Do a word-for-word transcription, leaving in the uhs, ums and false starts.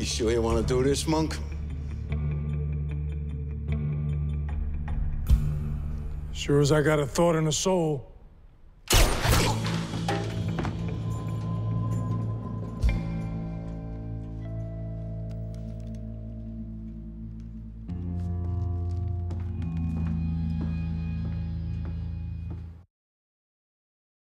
You sure you want to do this, Monk? Sure as I got a thought and a soul.